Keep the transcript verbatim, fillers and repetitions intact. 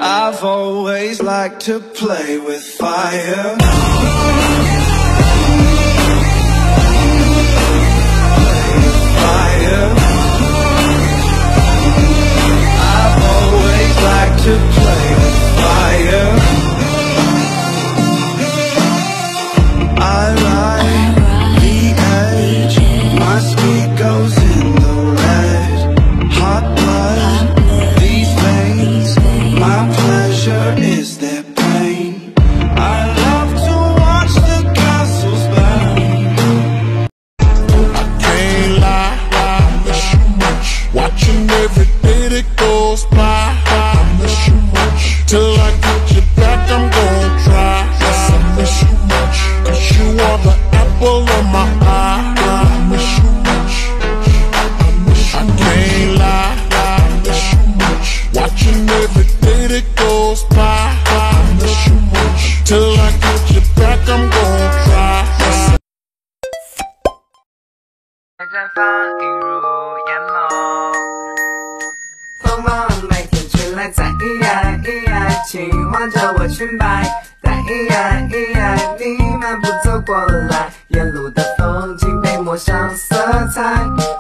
I've always liked to play with fire. Fire. I've always liked to play with fire. I ride the edge, my speed goes in the red. Hot blood, these veins, my pleasure is their pain. I love to watch the castles burn. I can't lie, I miss you much. Watching every day that goes by, I miss you much. Till I get you back, I'm gonna try. Yes, I miss you much, 'cause you are the apple of my eye. I miss you much, I miss you. I can't lie, I miss you much. Watching every day that goes by, I miss you much. Till I get you back, I'm gonna try. Yes, I 绽放映入眼眸，风浪每天吹来，在咿呀咿呀，轻晃着我裙摆，在咿呀咿呀，你漫步走过来，沿路的风景被抹上色彩。